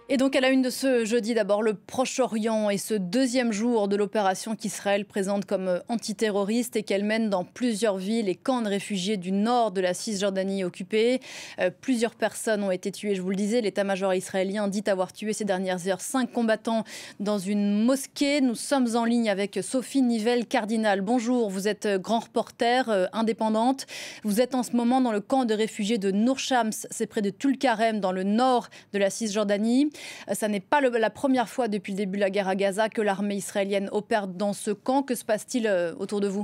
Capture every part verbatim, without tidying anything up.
Et donc à la une de ce jeudi, d'abord le Proche-Orient et ce deuxième jour de l'opération qu'Israël présente comme antiterroriste et qu'elle mène dans plusieurs villes et camps de réfugiés du nord de la Cisjordanie occupée. Euh, plusieurs personnes ont été tuées, je vous le disais. L'état-major israélien dit avoir tué ces dernières heures cinq combattants dans une mosquée. Nous sommes en ligne avec Sophie Nivelle-Cardinal. Bonjour, vous êtes grand reporter euh, indépendante. Vous êtes en ce moment dans le camp de réfugiés de Nour Shams, c'est près de Tulkarem dans le nord de la Cisjordanie. Ça n'est pas le, la première fois depuis le début de la guerre à Gaza que l'armée israélienne opère dans ce camp. Que se passe-t-il autour de vous ?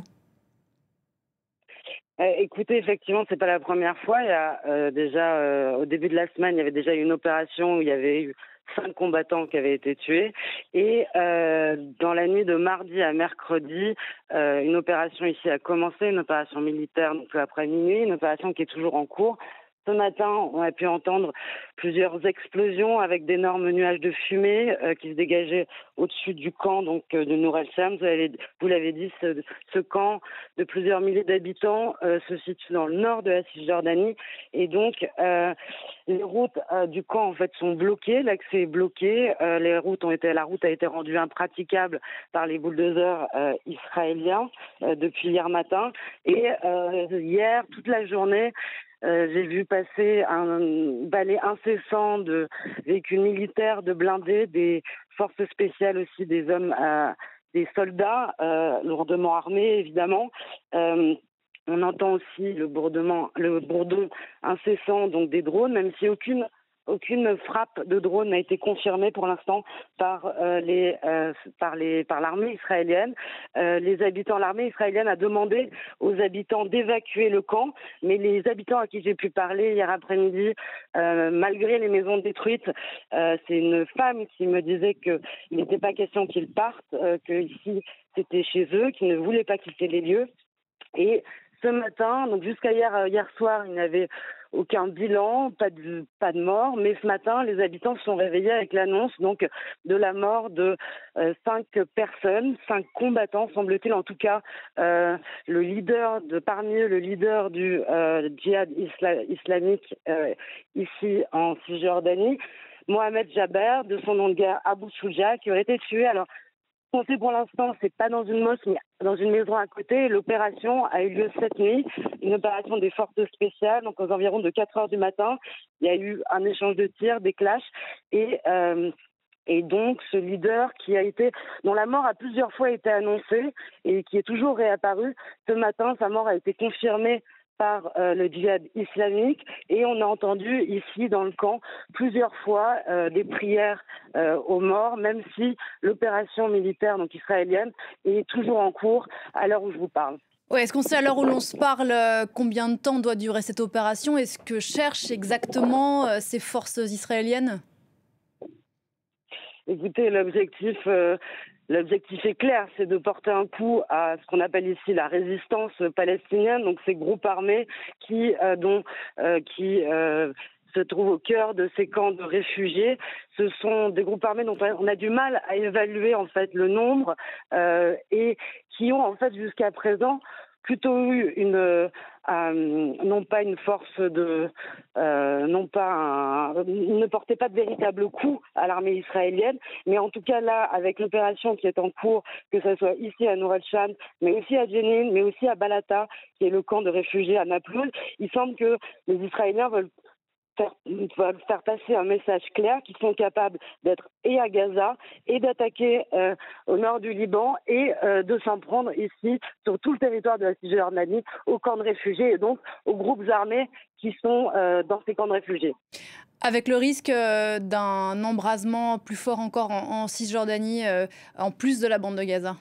Euh, écoutez, effectivement, c'est pas la première fois. Il y a euh, déjà, euh, au début de la semaine, il y avait déjà eu une opération où il y avait eu cinq combattants qui avaient été tués. Et euh, dans la nuit de mardi à mercredi, euh, une opération ici a commencé, une opération militaire, donc après minuit, une opération qui est toujours en cours. Ce matin, on a pu entendre plusieurs explosions avec d'énormes nuages de fumée euh, qui se dégageaient au-dessus du camp donc euh, de Nour el-Shams. Vous l'avez, vous l'avez dit, ce, ce camp de plusieurs milliers d'habitants euh, se situe dans le nord de la Cisjordanie et donc euh, les routes euh, du camp en fait sont bloquées, l'accès est bloqué, euh, les routes ont été, la route a été rendue impraticable par les bulldozers euh, israéliens euh, depuis hier matin et euh, hier toute la journée. Euh, j'ai vu passer un balai incessant de véhicules militaires, de blindés, des forces spéciales aussi, des hommes, euh, des soldats euh, lourdement armés évidemment. Euh, on entend aussi le bourdement, le bourdon incessant donc des drones, même si aucune Aucune frappe de drone n'a été confirmée pour l'instant par euh, les euh, par les par l'armée israélienne. Euh, les habitants, l'armée israélienne a demandé aux habitants d'évacuer le camp, mais les habitants à qui j'ai pu parler hier après-midi, euh, malgré les maisons détruites, euh, c'est une femme qui me disait que il n'était pas question qu'ils partent, euh, que ici c'était chez eux, qu'ils ne voulaient pas quitter les lieux. Et ce matin, donc jusqu'à hier, hier soir, il n'y avait aucun bilan, pas de, pas de mort, mais ce matin, les habitants se sont réveillés avec l'annonce donc de la mort de euh, cinq personnes, cinq combattants, semble-t-il, en tout cas, euh, le leader de parmi eux, le leader du euh, djihad isla, islamique euh, ici en Cisjordanie, Mohamed Jaber, de son nom de guerre Abou Shouja, qui aurait été tué. Alors, ce qu'on sait pour l'instant, c'est pas dans une mosquée, mais dans une maison à côté. L'opération a eu lieu cette nuit, une opération des forces spéciales, donc aux environs de quatre heures du matin. Il y a eu un échange de tirs, des clashs, et euh, et donc ce leader qui a été, dont la mort a plusieurs fois été annoncée et qui est toujours réapparu, ce matin, sa mort a été confirmée par euh, le djihad islamique et on a entendu ici dans le camp plusieurs fois euh, des prières euh, aux morts, même si l'opération militaire donc israélienne est toujours en cours à l'heure où je vous parle. Ouais, est-ce qu'on sait à l'heure où l'on se parle euh, combien de temps doit durer cette opération? Est-ce que cherchent exactement euh, ces forces israéliennes? Écoutez, l'objectif... Euh, L'objectif est clair, c'est de porter un coup à ce qu'on appelle ici la résistance palestinienne, donc ces groupes armés qui, euh, dont, euh, qui euh, se trouvent au cœur de ces camps de réfugiés. Ce sont des groupes armés dont on a du mal à évaluer en fait le nombre euh, et qui ont en fait jusqu'à présent plutôt eu une euh, non pas une force de euh, non pas un, ne portait pas de véritable coup à l'armée israélienne, mais en tout cas là avec l'opération qui est en cours, que ce soit ici à Nour el-Shams, mais aussi à Jenin, mais aussi à Balata, qui est le camp de réfugiés à Naplouse, il semble que les Israéliens veulent Faire, veulent faire passer un message clair qu'ils sont capables d'être et à Gaza et d'attaquer euh, au nord du Liban et euh, de s'en prendre ici sur tout le territoire de la Cisjordanie aux camps de réfugiés et donc aux groupes armés qui sont euh, dans ces camps de réfugiés. Avec le risque euh, d'un embrasement plus fort encore en, en Cisjordanie, euh, en plus de la bande de Gaza?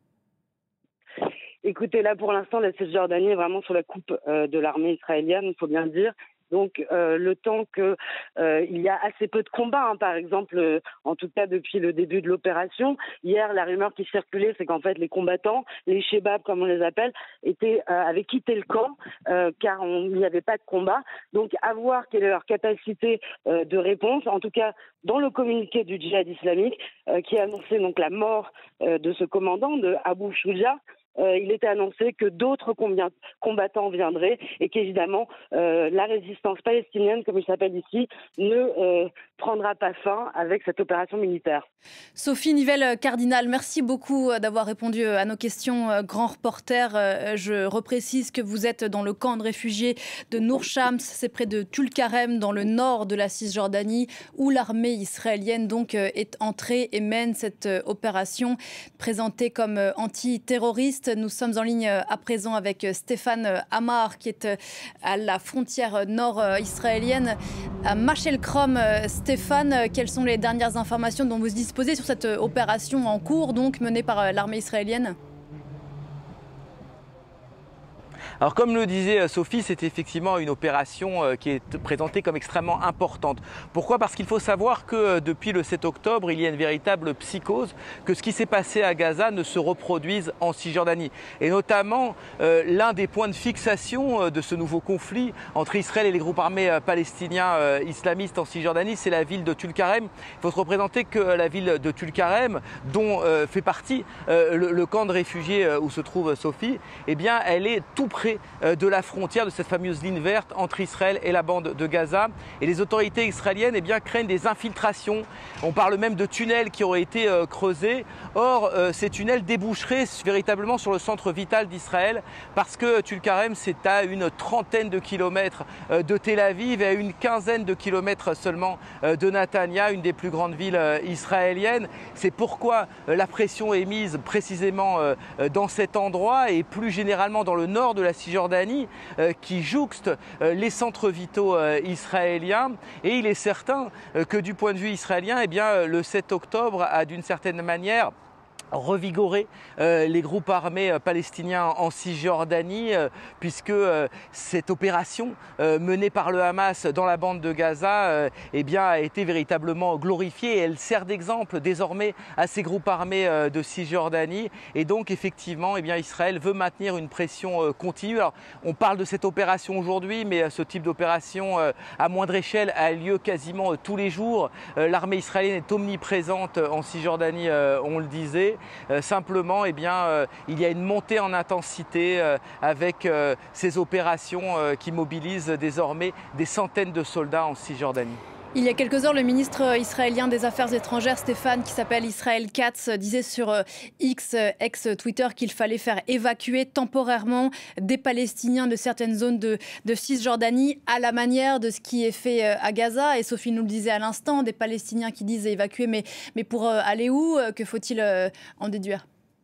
Écoutez, là pour l'instant, la Cisjordanie est vraiment sous la coupe euh, de l'armée israélienne, il faut bien le dire. Donc euh, le temps que euh, il y a assez peu de combats, hein, par exemple, euh, en tout cas depuis le début de l'opération. Hier, la rumeur qui circulait, c'est qu'en fait les combattants, les shebabs comme on les appelle, étaient euh, avaient quitté le camp euh, car il n'y avait pas de combat. Donc à voir quelle est leur capacité euh, de réponse. En tout cas, dans le communiqué du djihad islamique euh, qui a annoncé donc la mort euh, de ce commandant de Abou Shouja. euh, il était annoncé que d'autres combattants viendraient et qu'évidemment euh, la résistance palestinienne, comme il s'appelle ici, ne euh, prendra pas fin avec cette opération militaire. Sophie Nivelle-Cardinal, merci beaucoup d'avoir répondu à nos questions. Grand reporter, je reprécise que vous êtes dans le camp de réfugiés de Nour Shams, c'est près de Tulkarem, dans le nord de la Cisjordanie, où l'armée israélienne donc est entrée et mène cette opération présentée comme antiterroriste. Nous sommes en ligne à présent avec Stéphane Amar, qui est à la frontière nord-israélienne, à Machelkrom. Stéphane, quelles sont les dernières informations dont vous disposez sur cette opération en cours, donc menée par l'armée israélienne ? Alors comme le disait Sophie, c'est effectivement une opération qui est présentée comme extrêmement importante. Pourquoi ? Parce qu'il faut savoir que depuis le sept octobre, il y a une véritable psychose que ce qui s'est passé à Gaza ne se reproduise en Cisjordanie. Et notamment, euh, l'un des points de fixation de ce nouveau conflit entre Israël et les groupes armés palestiniens euh, islamistes en Cisjordanie, c'est la ville de Tulkarem. Il faut se représenter que la ville de Tulkarem, dont euh, fait partie euh, le, le camp de réfugiés euh, où se trouve Sophie, eh bien, elle est tout près de la frontière, de cette fameuse ligne verte entre Israël et la bande de Gaza. Et les autorités israéliennes eh bien, craignent des infiltrations. On parle même de tunnels qui auraient été euh, creusés. Or, euh, ces tunnels déboucheraient véritablement sur le centre vital d'Israël parce que Tulkarem, c'est à une trentaine de kilomètres euh, de Tel Aviv et à une quinzaine de kilomètres seulement euh, de Netanya, une des plus grandes villes euh, israéliennes. C'est pourquoi euh, la pression est mise précisément euh, dans cet endroit et plus généralement dans le nord de la Cisjordanie euh, qui jouxte euh, les centres vitaux euh, israéliens. Et il est certain euh, que du point de vue israélien, eh bien, le sept octobre a d'une certaine manière revigorer euh, les groupes armés euh, palestiniens en Cisjordanie euh, puisque euh, cette opération euh, menée par le Hamas dans la bande de Gaza euh, eh bien, a été véritablement glorifiée et elle sert d'exemple désormais à ces groupes armés euh, de Cisjordanie. Et donc effectivement eh bien, Israël veut maintenir une pression euh, continue. Alors, on parle de cette opération aujourd'hui, mais euh, ce type d'opération euh, à moindre échelle a lieu quasiment euh, tous les jours. Euh, l'armée israélienne est omniprésente en Cisjordanie, euh, on le disait. Euh, simplement, eh bien, euh, il y a une montée en intensité euh, avec euh, ces opérations euh, qui mobilisent désormais des centaines de soldats en Cisjordanie. Il y a quelques heures, le ministre israélien des Affaires étrangères, Stéphane, qui s'appelle Israël Katz, disait sur X, ex-Twitter, qu'il fallait faire évacuer temporairement des Palestiniens de certaines zones de, de Cisjordanie à la manière de ce qui est fait à Gaza. Et Sophie nous le disait à l'instant, des Palestiniens qui disent évacuer, mais, mais pour aller où? Que faut-il en déduire?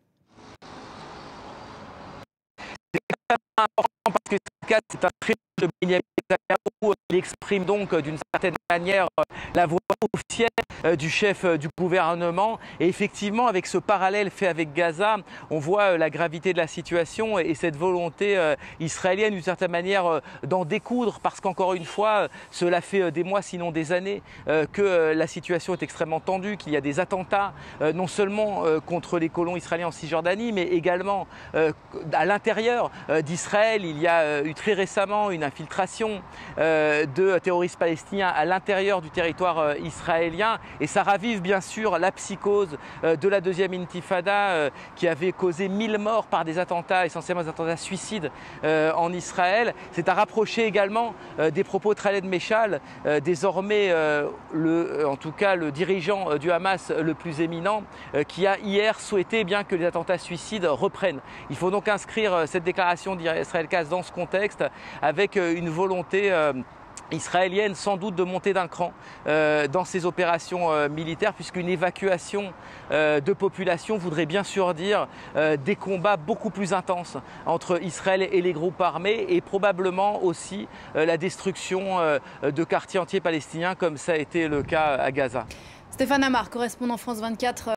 C'est important parce que c'est un très de Benjamin Netanyahou. Il exprime donc d'une certaine manière la voix officielle du chef du gouvernement. Et effectivement, avec ce parallèle fait avec Gaza, on voit la gravité de la situation et cette volonté israélienne d'une certaine manière d'en découdre parce qu'encore une fois, cela fait des mois sinon des années que la situation est extrêmement tendue, qu'il y a des attentats non seulement contre les colons israéliens en Cisjordanie, mais également à l'intérieur d'Israël. Il y a eu très récemment une infiltration euh, de terroristes palestiniens à l'intérieur du territoire euh, israélien et ça ravive bien sûr la psychose euh, de la deuxième intifada euh, qui avait causé mille morts par des attentats, essentiellement des attentats suicides euh, en Israël. C'est à rapprocher également euh, des propos de Khaled Meshal, euh, désormais euh, le, en tout cas le dirigeant euh, du Hamas le plus éminent, euh, qui a hier souhaité eh bien que les attentats suicides reprennent. Il faut donc inscrire euh, cette déclaration d'Israël Katz dans ce contexte avec une volonté euh, israélienne sans doute de monter d'un cran euh, dans ces opérations euh, militaires puisqu'une évacuation euh, de population voudrait bien sûr dire euh, des combats beaucoup plus intenses entre Israël et les groupes armés et probablement aussi euh, la destruction euh, de quartiers entiers palestiniens comme ça a été le cas à Gaza. Stéphane Amar, correspondant France vingt-quatre.